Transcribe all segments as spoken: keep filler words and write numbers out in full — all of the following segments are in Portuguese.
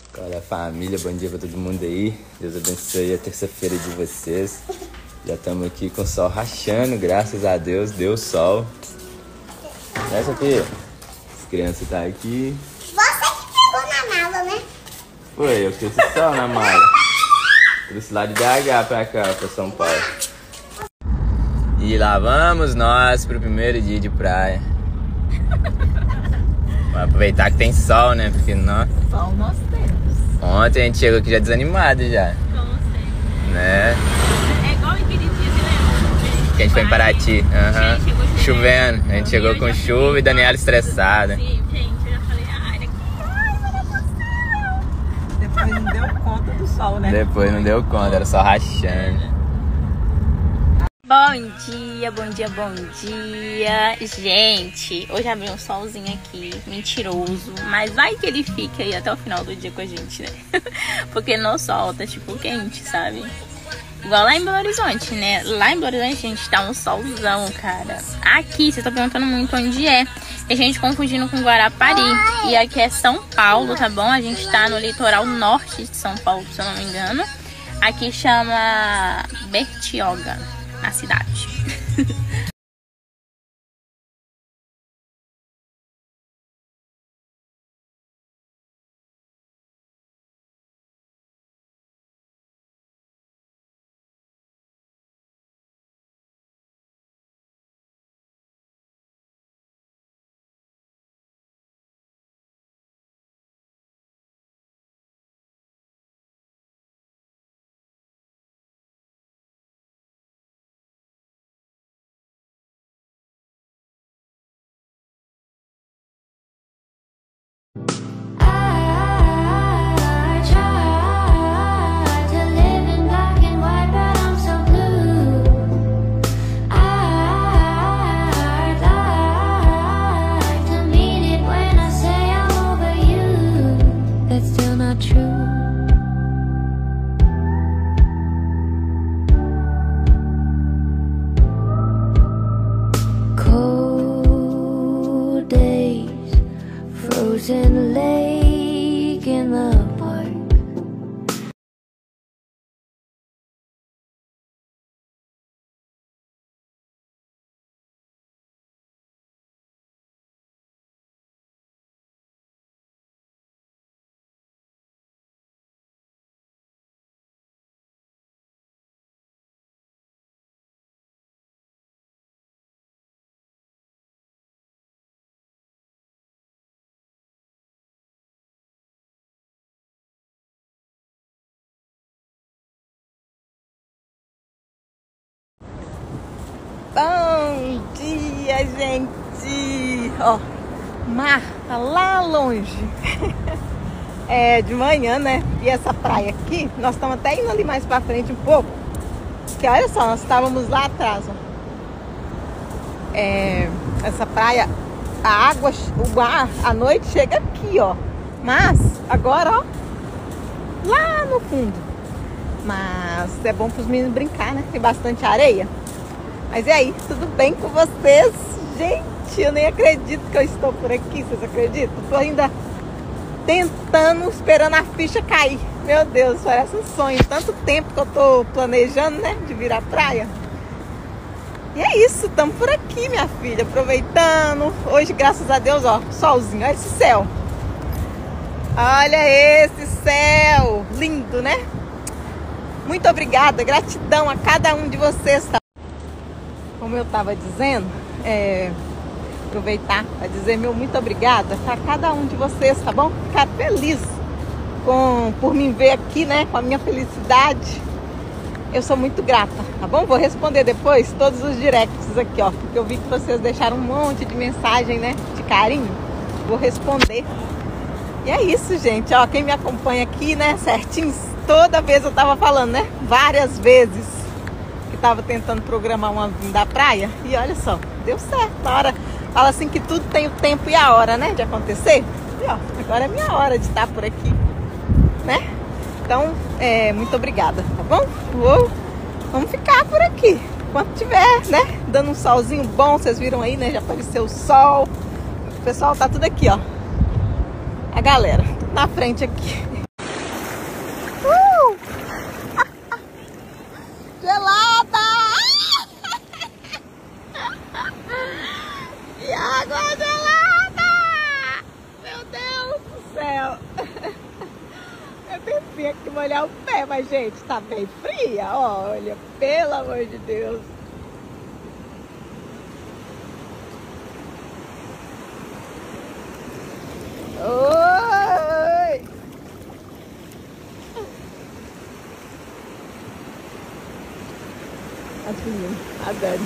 Olha, família, bom dia pra todo mundo aí. Deus abençoe a terça-feira de vocês. Já estamos aqui com o sol rachando, graças a Deus, deu sol. Né, Sofia? As crianças estão aqui. Você que pegou na mala, né? Foi, eu fiz esse sol na mala. Trouxe lá de B H pra cá, pra São Paulo. E lá vamos nós pro primeiro dia de praia. Vamos aproveitar que tem sol, né? Porque nós... Sol nós temos. Ontem a gente chegou aqui já desanimado já. Como sempre. Né? É igual aquele dia, você lembra? Que a gente foi em Paraty. Aham. Chegou Chovendo. A gente chegou com chuva e Daniela estressada. Sim, gente, eu já falei, ai, que raiva, meu Deus do céu. Depois não deu conta do sol, né? Depois não deu conta, era só rachando. Bom dia, bom dia, bom dia. Gente, hoje abriu um solzinho aqui, mentiroso. Mas vai que ele fica aí até o final do dia com a gente, né? Porque no sol tá tipo quente, sabe? Igual lá em Belo Horizonte, né? Lá em Belo Horizonte, gente, tá um solzão, cara. Aqui, você tá perguntando muito onde é. A gente confundindo com Guarapari. E aqui é São Paulo, tá bom? A gente tá no litoral norte de São Paulo, se eu não me engano. Aqui chama Bertioga, na cidade. Frozen lake in the park. Bom dia, gente! Ó, mar tá lá longe. É de manhã, né? E essa praia aqui, nós estamos até indo ali mais pra frente um pouco. Porque olha só, nós estávamos lá atrás, ó. É, essa praia, a água, o mar, à noite chega aqui, ó. Mas agora, ó, lá no fundo. Mas é bom para os meninos brincar, né? Tem bastante areia. Mas e aí, tudo bem com vocês? Gente, eu nem acredito que eu estou por aqui, vocês acreditam? Estou ainda tentando, esperando a ficha cair. Meu Deus, parece um sonho. Tanto tempo que eu tô planejando, né, de vir à praia. E é isso, estamos por aqui, minha filha, aproveitando. Hoje, graças a Deus, ó, solzinho, olha esse céu. Olha esse céu, lindo, né? Muito obrigada, gratidão a cada um de vocês, tá? Como eu estava dizendo, é, aproveitar para dizer meu muito obrigada para cada um de vocês, tá bom? Ficar feliz com, por me ver aqui, né? Com a minha felicidade. Eu sou muito grata, tá bom? Vou responder depois todos os directs aqui, ó. Porque eu vi que vocês deixaram um monte de mensagem, né? De carinho. Vou responder. E é isso, gente. Ó, quem me acompanha aqui, né? Certinho. Toda vez eu tava falando, né? Várias vezes. Tava tentando programar uma vinda da praia e olha só, deu certo. Na hora, fala assim que tudo tem o tempo e a hora, né, de acontecer. E ó, agora é minha hora de estar por aqui, né? Então, é, muito obrigada, tá bom? Uou, vamos ficar por aqui. Quando tiver, né, dando um solzinho bom, vocês viram aí, né, já apareceu o sol. O pessoal tá tudo aqui, ó. A galera, na frente aqui. água gelada! Meu Deus do céu! Eu pensei que molhar o pé, mas gente, tá bem fria, olha, pelo amor de Deus. Oi! As meninas, a Dani.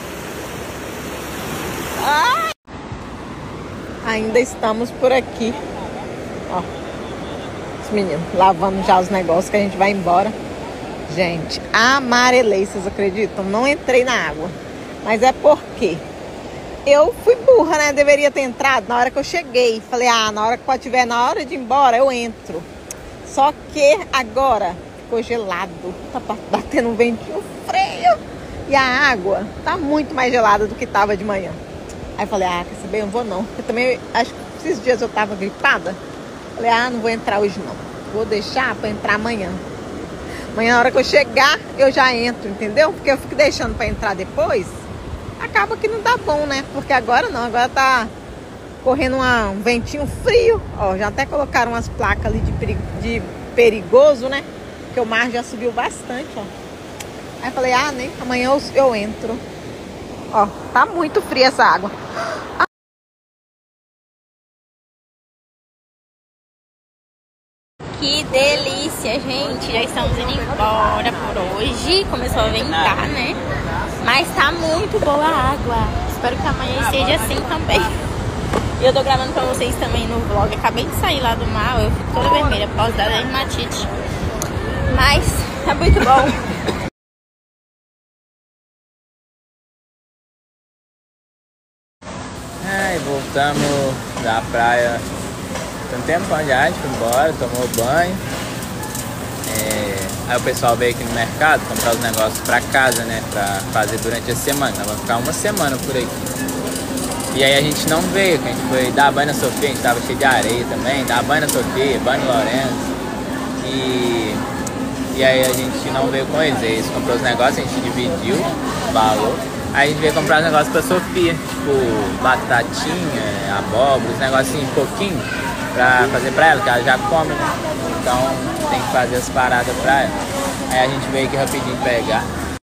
Ai! Ainda estamos por aqui. Ó, os meninos lavando já os negócios que a gente vai embora. Gente, amarelei, vocês acreditam? Não entrei na água. Mas é porque eu fui burra, né? Deveria ter entrado na hora que eu cheguei. Falei, ah, na hora que pode tiver, na hora de ir embora, eu entro. Só que agora ficou gelado. Tá batendo um ventinho frio. E a água tá muito mais gelada do que tava de manhã. Aí eu falei, ah, quer saber? Eu não vou não. Porque também, acho que esses dias eu tava gripada. Falei, ah, não vou entrar hoje não. Vou deixar pra entrar amanhã. Amanhã, na hora que eu chegar, eu já entro, entendeu? Porque eu fico deixando pra entrar depois. Acaba que não dá bom, né? Porque agora não, agora tá correndo uma, um ventinho frio. Ó, já até colocaram umas placas ali de, perigo, de perigoso, né? Porque o mar já subiu bastante, ó. Aí falei, ah, nem amanhã eu, eu entro. Ó, tá muito fria essa água. Que delícia, gente. Já estamos indo embora por hoje. Começou a ventar, né? Mas tá muito boa a água. Espero que amanhã seja assim também. E eu tô gravando pra vocês também no vlog. Acabei de sair lá do mar. Eu fico toda vermelha por causa da dermatite. Mas tá muito bom. Ai, voltamos da praia. Tem um tempo já, a gente foi embora, tomou banho. É, aí o pessoal veio aqui no mercado comprar os negócios pra casa, né? Pra fazer durante a semana. Nós vamos ficar uma semana por aqui. E aí a gente não veio, que a gente foi dar banho na Sofia, a gente tava cheio de areia também. Dar banho na Sofia, banho no Lourenço. E, e aí a gente não veio com eles. Eles comprou os negócios, a gente dividiu o valor. Aí a gente veio comprar os negócios pra Sofia, tipo batatinha, abóbora, os negocinhos pouquinho pra fazer pra ela, que ela já come, né? Então tem que fazer as paradas pra ela. Aí a gente veio aqui rapidinho pegar.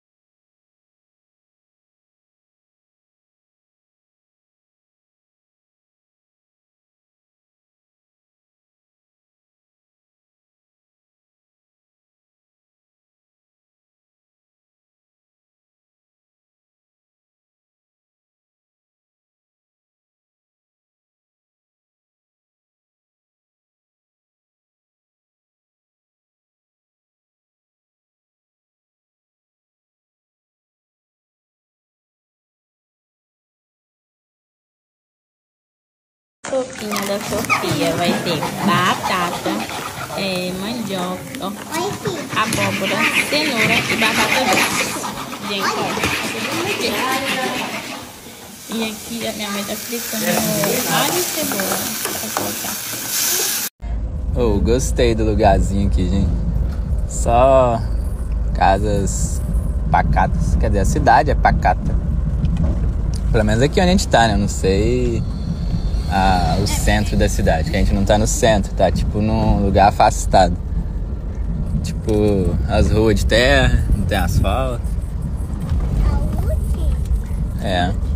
Sopinha da Sofia vai ter batata, é, mandioca, ó, abóbora, cenoura e batata doce. Gente, ó. E aqui a minha mãe tá fritando alho e cebola pra colocar. Oh, gostei do lugarzinho aqui, gente. Só casas pacatas. Quer dizer, a cidade é pacata. Pelo menos aqui onde a gente tá, né? Eu não sei ah, o centro da cidade, que a gente não tá no centro, tá tipo num lugar afastado. Tipo, as ruas de terra, não tem asfalto. É.